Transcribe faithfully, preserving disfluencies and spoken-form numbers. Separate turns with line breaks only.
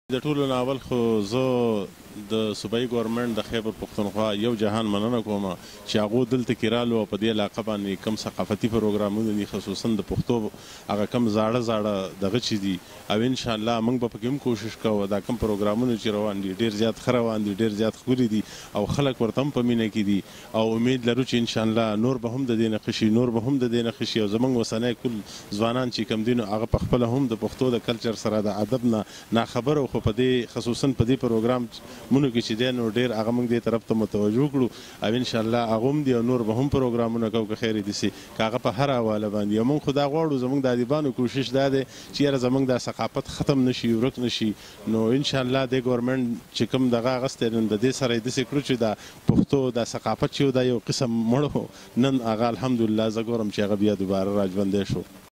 د ټولو نه اول خو زه د صوبایي ګورنمنټ د خیبر پښتونخوا یو جهان مننه کوم چې هغو دلته کې رالو او په دې علاقه باندې کم ثقافتي پروګرامونه دي خصوصا د پښتو هغه کم زاړه زاړه دغه چې دي او انشاءالله موږ به پکې هم کوشش کوو دا کم پروګرامونه چې روان دي ډېر زیات ښه روان دي ډېر زیات ښکلي دي او خلک ورته هم په مینه کې دي او امید لرو چې انشاءالله نور به هم د دې نه ښه شي نور به هم د دې نه ښه شي او زموږ اوسنی کل ځوانان چې کوم دي نو هغه پخپله هم د پښتو د کلچر سره د ادب نه ناخبره خو په دې خصوصا په دې پروګرام مونږ کې چې دی نو ډېر هغه موږ دې طرف ته متوجه کړو او انشاءالله هغه هم دي او نور به هم پروګرامونه کوو که خیر دي سي که هغه په هر حواله باندې او موږ خو دا غواړو زموږ د ادیبانو کوشش دا دی چې یاره زموږ دا ثقافت ختم نه شي ورک نه شي نو انشاءالله دې ګورنمنټ چې کوم دغه اخیستی نن د دې سره یې داسې کړو چې دا پښتو دا ثقافت چې دا یو قسم مړ نن هغه الحمدلله زه ګورم چې هغه بیا دوباره راژوندی شو